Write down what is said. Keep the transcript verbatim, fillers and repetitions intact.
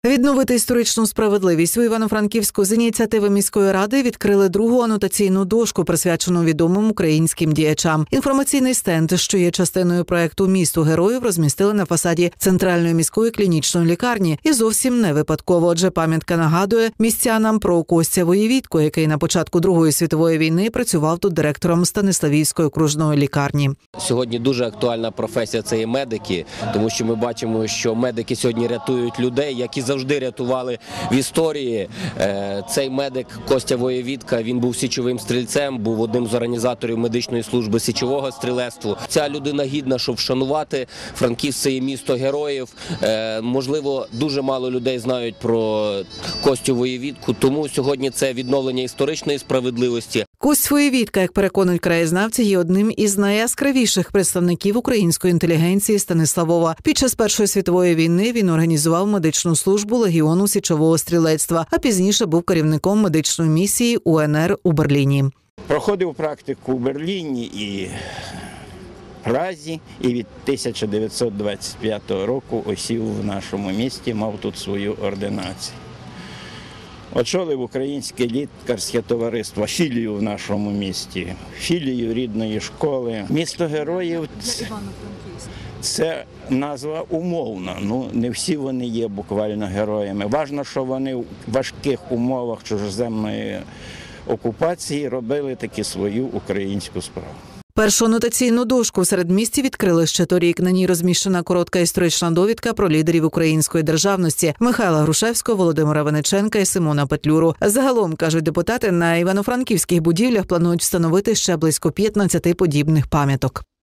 Відновити історичну справедливість у Івано-Франківську з ініціативи міської ради відкрили другу анотаційну дошку, присвячену відомим українським діячам. Інформаційний стенд, що є частиною проекту «Місто героїв», розмістили на фасаді Центральної міської клінічної лікарні. І зовсім не випадково, адже пам'ятка нагадує містянам про Костя Воєвідку, який на початку Другої світової війни працював тут директором Станиславівської окружної лікарні. Сьогодні дуже актуальна професія – це є медики, тому що ми бачимо, що медики сьогодні рятують людей, які завжди рятували в історії. Цей медик Костя Воєвідка, він був січовим стрільцем, був одним з організаторів медичної служби січового стрілецтва. Ця людина гідна, щоб вшанувати. Франківськ – це є місто героїв. Можливо, дуже мало людей знають про Костю Воєвідку, тому сьогодні це відновлення історичної справедливості. Кость Воєвідка, як переконують краєзнавці, є одним із найяскравіших представників української інтелігенції Станиславова. Під час Першої світової війни він організував медичну службу Легіону січового стрілецтва, а пізніше був керівником медичної місії У Ен Ер у Берліні. Проходив практику у Берліні і Празі, і від тисяча дев'ятсот двадцять п'ятого року осів в нашому місті, мав тут свою ординацію. Очолив Українське лікарське товариство, філію в нашому місті, філію рідної школи. Місто героїв – це назва умовна, ну не всі вони є буквально героями. Важливо, що вони в важких умовах чужоземної окупації робили таки свою українську справу. Першу анотаційну дошку в середмісті відкрили ще торік. На ній розміщена коротка історична довідка про лідерів української державності – Михайла Грушевського, Володимира Винниченка і Симона Петлюру. Загалом, кажуть депутати, на івано-франківських будівлях планують встановити ще близько п'ятнадцяти подібних пам'яток.